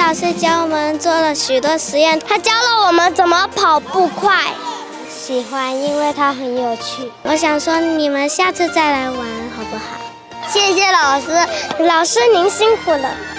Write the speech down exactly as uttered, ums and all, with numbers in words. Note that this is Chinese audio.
老师教我们做了许多实验，他教了我们怎么跑步快。喜欢，因为它很有趣。我想说，你们下次再来玩好不好？谢谢老师，老师您辛苦了。